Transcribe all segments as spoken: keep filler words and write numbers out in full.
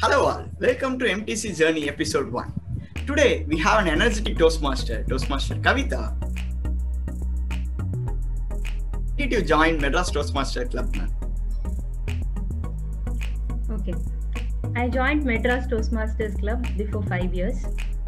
Hello all, welcome to M T C Journey episode one. Today we have an energetic Toastmaster, Toastmaster Kavita. Did you join Madras Toastmaster Club, ma'am? Okay, I joined Madras Toastmasters Club before five years.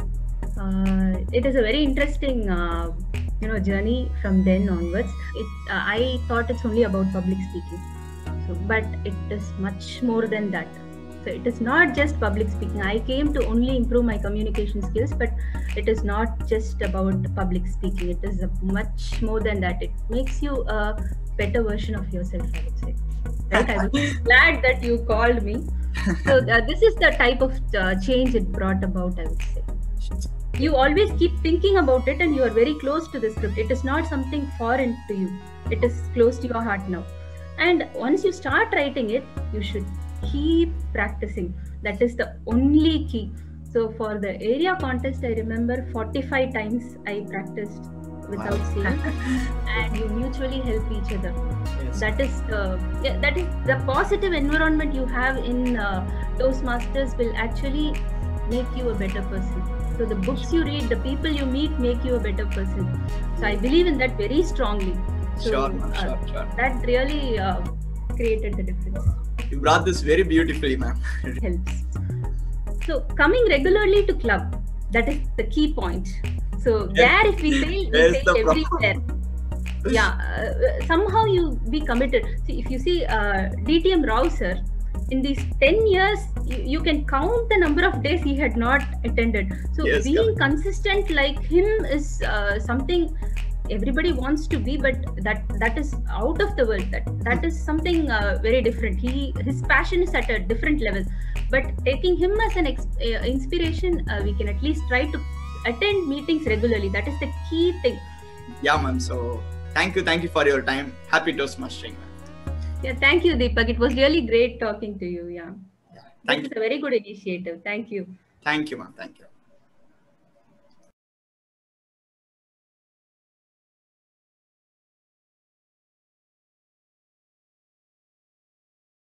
Uh, it is a very interesting, uh, you know, journey from then onwards. It, uh, I thought it's only about public speaking, so, but it is much more than that. So it is not just public speaking. I came to only improve my communication skills, but it is not just about public speaking. It is much more than that. It makes you a better version of yourself, I would say. Right? I was glad that you called me. So uh, this is the type of uh, change it brought about, I would say. You always keep thinking about it and you are very close to the script. It is not something foreign to you. It is close to your heart now. And once you start writing it, you should keep practicing. That is the only key. So for the area contest, I remember forty-five times I practiced without Wow. saying, and you mutually help each other. Yes. That is the yeah, that is the positive environment you have in uh, Toastmasters will actually make you a better person. So the books you read, the people you meet make you a better person. So I believe in that very strongly. So Sure, ma'am, uh, sure, sure. that really uh, created the difference. You brought this very beautifully, ma'am. Helps. So coming regularly to club, that is the key point. So Yes. there if we fail, we There's fail the everywhere. Yeah, uh, somehow you be committed. See, if you see uh, D T M Rao sir, in these ten years, you, you can count the number of days he had not attended. So Yes, being consistent like him is uh, something everybody wants to be, but that that is out of the world. That that is something uh, very different. He his passion is at a different level. But taking him as an ex- uh, inspiration, uh, we can at least try to attend meetings regularly. That is the key thing. Yeah, ma'am. So thank you, thank you for your time. Happy Toastmastering, ma'am. Yeah, thank you, Deepak. It was really great talking to you. Yeah, Thank this you. is a very good initiative. Thank you. Thank you, ma'am. Thank you.